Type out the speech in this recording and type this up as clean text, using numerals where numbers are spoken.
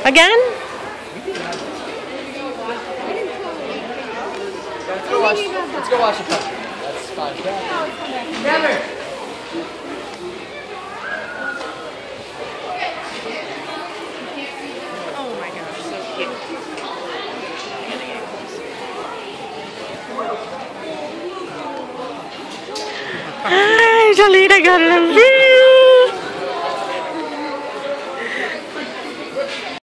Again? Let's go watch the puppy. That's fine. Never. Oh my gosh, so cute. Hi, Jolita got a